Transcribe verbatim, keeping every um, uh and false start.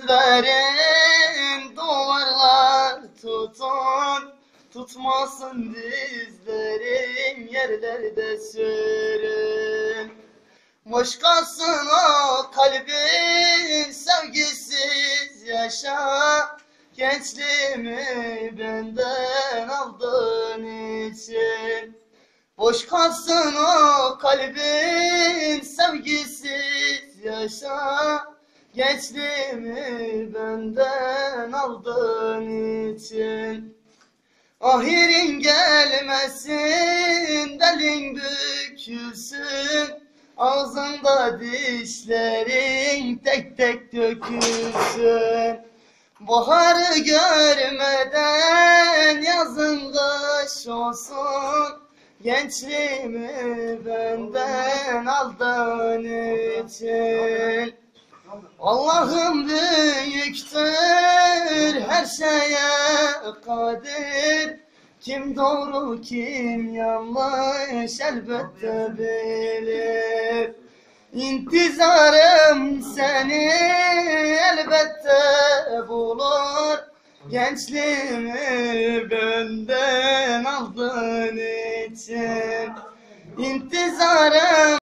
gözlerin duvarlar tutun, tutmasın dizlerim yerlerde sürün. Boş kalsın o kalbin sevgisiz yaşa, gençliğimi benden aldığın için. Boş kalsın o kalbin sevgisiz yaşa, gençliğimi benden aldığın için. Ahirin gelmesin, belin bükülsün, ağzında dişlerin tek tek dökülsün. Baharı görmeden yazın kış olsun, gençliğimi benden aldığın için. Allah'ım büyüktür, her şeye kadir. Kim doğru kim yanlış elbette bilir. İntizarım seni elbette bulur, gençliğimi benden aldığın için. İntizarım